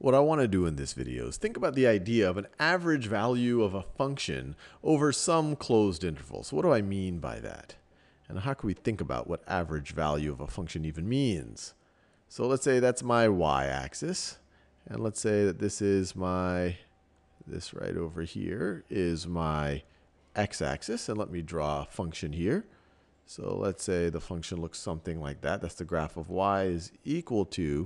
What I want to do in this video is think about the idea of an average value of a function over some closed interval. So what do I mean by that? And how can we think about what average value of a function even means? So let's say that's my y-axis. And let's say that this right over here is my x-axis. And let me draw a function here. So let's say the function looks something like that. That's the graph of y is equal to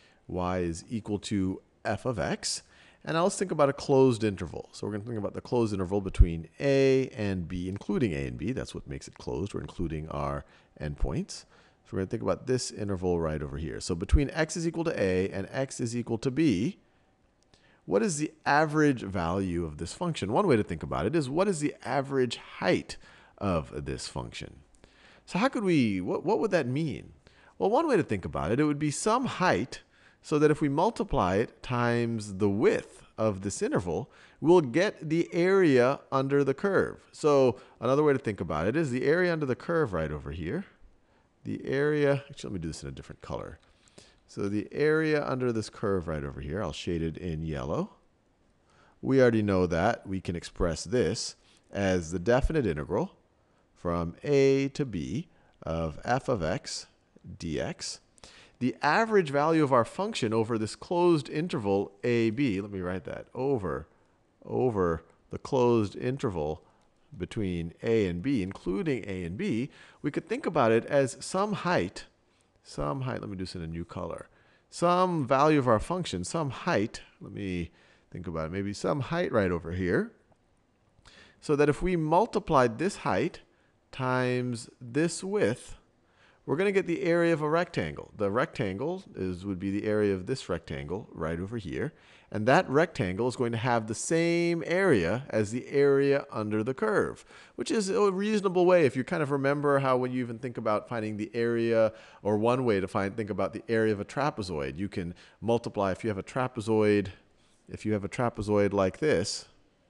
f of x. And now let's think about a closed interval. So we're going to think about the closed interval between a and b, including a and b. That's what makes it closed. We're including our endpoints. So we're going to think about this interval right over here. So between x is equal to a and x is equal to b, what is the average value of this function? One way to think about it is what is the average height of this function? So how could what would that mean? Well, one way to think about it, it would be some height, so that if we multiply it times the width of this interval, we'll get the area under the curve. So another way to think about it is the area under the curve right over here. The area, actually let me do this in a different color. So the area under this curve right over here, I'll shade it in yellow. We already know that we can express this as the definite integral from a to b of f of x dx. The average value of our function over this closed interval AB, let me write that, over the closed interval between a and b, including a and b, we could think about it as some height, let me do this in a new color, some value of our function, some height, let me think about it, maybe some height right over here, so that if we multiplied this height times this width, we're going to get the area of a rectangle. The rectangle would be the area of this rectangle right over here. And that rectangle is going to have the same area as the area under the curve, which is a reasonable way. If you kind of remember how when you even think about finding the area, or one way to think about the area of a trapezoid, you can multiply. If you have a trapezoid like this,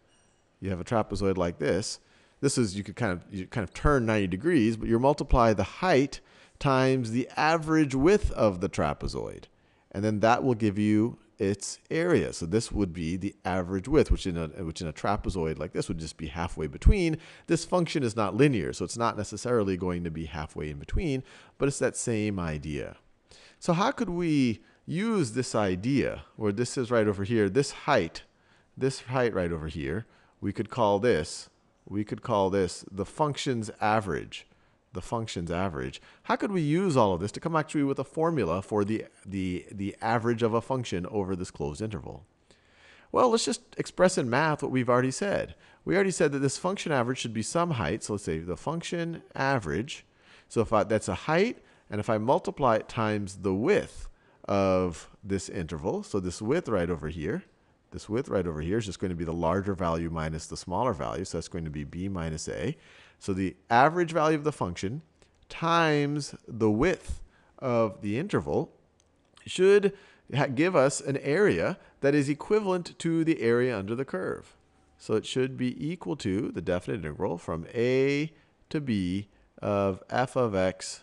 this is, you could kind of turn 90 degrees, but you multiply the height times the average width of the trapezoid. And then that will give you its area. So this would be the average width, which in a trapezoid like this would just be halfway between. This function is not linear, so it's not necessarily going to be halfway in between, but it's that same idea. So how could we use this idea, where this is right over here, this height right over here, we could call this the function's average. The function's average. How could we use all of this to come actually with a formula for the average of a function over this closed interval? Well, let's just express in math what we've already said. We already said that this function average should be some height. So let's say the function average. So if that's a height, and if I multiply it times the width of this interval, so this width right over here is just going to be the larger value minus the smaller value. So that's going to be b minus a. So the average value of the function times the width of the interval should give us an area that is equivalent to the area under the curve. So it should be equal to the definite integral from a to b of f of x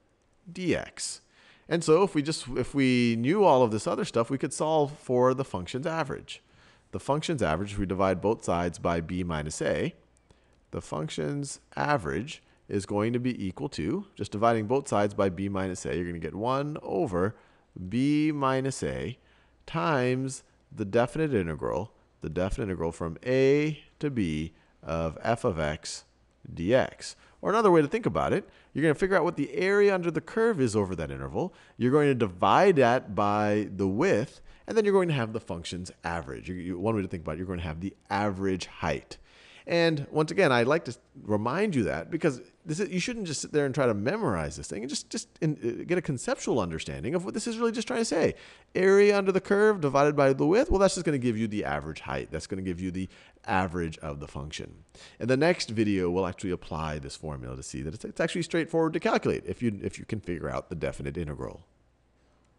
dx. And so if we knew all of this other stuff, we could solve for the function's average. The function's average, if we divide both sides by b minus a, the function's average is going to be equal to, just dividing both sides by b minus a, you're going to get 1 over b minus a times the definite integral from a to b of f of x dx. Or another way to think about it, you're going to figure out what the area under the curve is over that interval. You're going to divide that by the width, and then you're going to have the function's average. One way to think about it, you're going to have the average height. And once again, I'd like to remind you that because you shouldn't just sit there and try to memorize this thing and just get a conceptual understanding of what this is really just trying to say. Area under the curve divided by the width, well, that's just going to give you the average height. That's going to give you the average of the function. In the next video, we'll actually apply this formula to see that it's actually straightforward to calculate if you can figure out the definite integral.